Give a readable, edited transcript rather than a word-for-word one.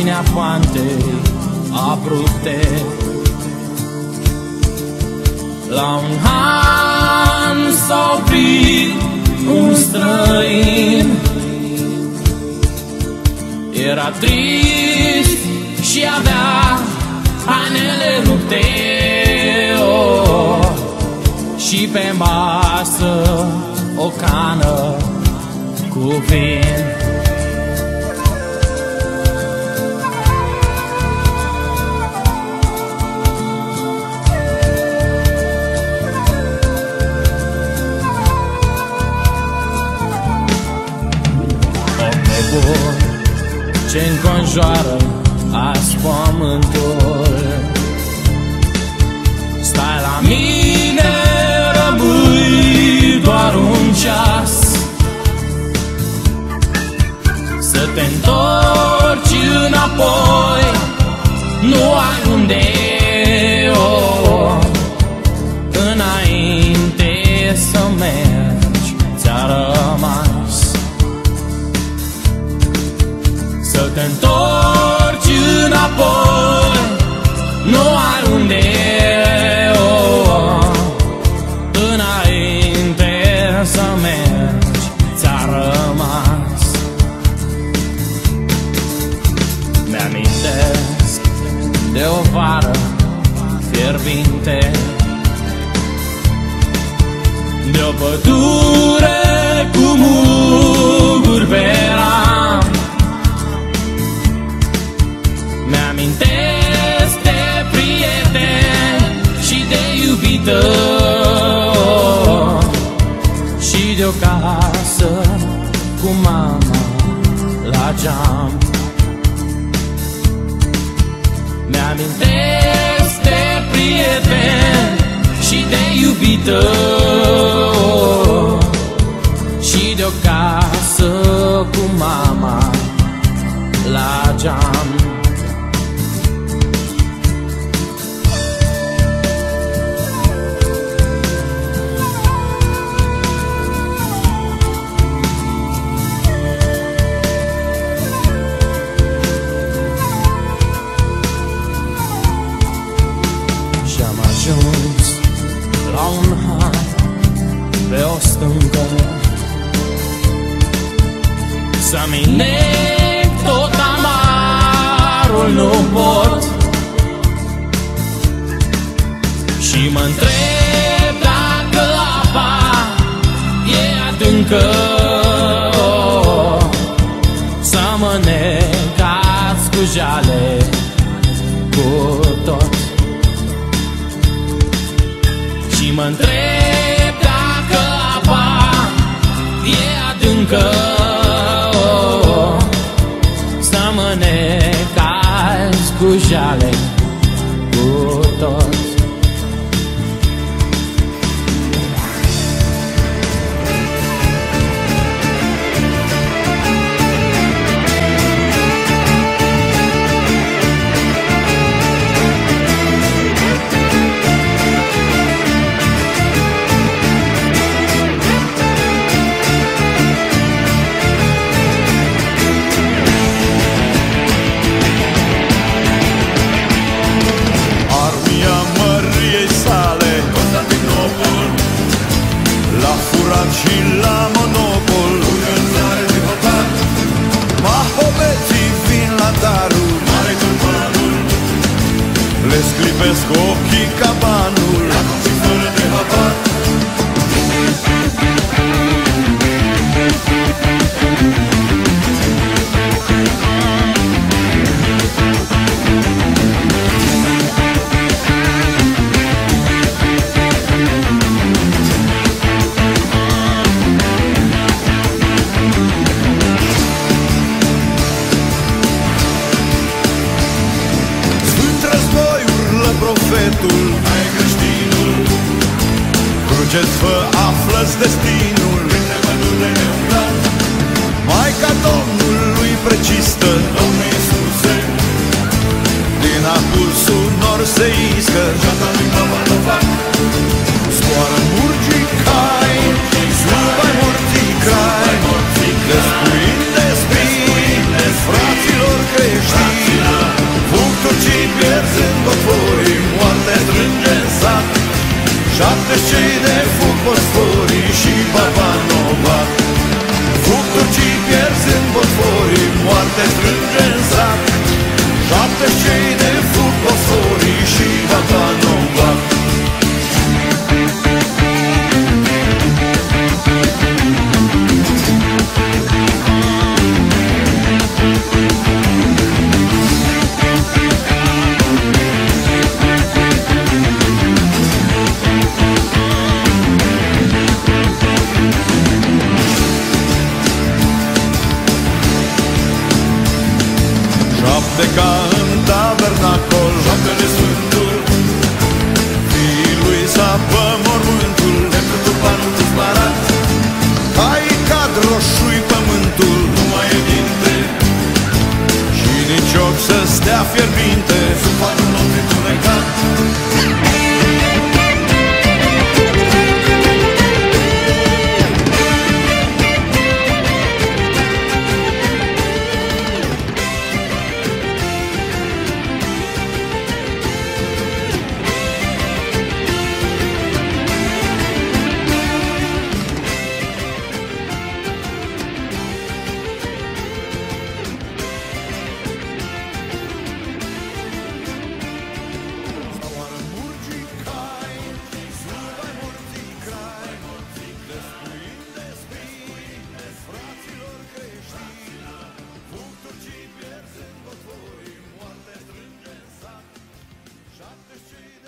marginea pantei abrupte. La un han s-a oprit un străin, era trist și avea hainele rupte, oh, și pe masă o cană cu vin. Ce înconjoară azi pământul, stai la mine, rămâi doar un ceas, să te întorci înapoi, nu ai unde, oh, înainte să mergi, ți-a rămas. Să te întorci înapoi, nu ai unde, oh, înainte să mergi, ți-a rămas. Mi-amintesc de o vară fierbinte, de o pădure cu muguri pe ram. Mi-amintesc de prieteni și de iubită, și de o casă cu mama la geam. Mi-amintesc de prieteni și de iubită, și de o casă cu mama la geam. Și-am ajuns la un han pe o stâncă, să-mi nec tot amarul, nu pot. Și mă întreb dacă apa e adâncă, oh, să mă necați cu jale cu tot. Și mă întreb dacă apa e adâncă, oh, să mă necați cu jale cu tot. Și la monopol mahomeții vin la darul, le sclipesc ochii ca banul, fără de habar. Hai creștinul, cruceți vă află-ți destinul, Maica Domnului precistă, Domnul Iisuse, din acul sonor se iscă, scoară murgii cai, slubai morții crai, despuind de spini, fraților creștini. pleca în tabernacol. Șaptele Sfântul, fiii lui sapă mormântul, pentru turbanul disparat. Hai cad roșu-i pământul, nu mai e dinte și nici ochi să stea fierbinte sub patul nostru întunecat. Shot the street.